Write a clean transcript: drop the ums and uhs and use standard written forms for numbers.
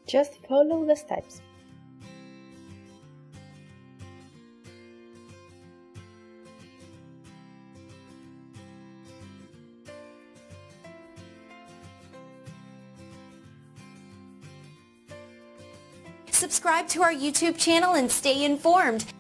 Just follow the steps. Subscribe to our YouTube channel and stay informed.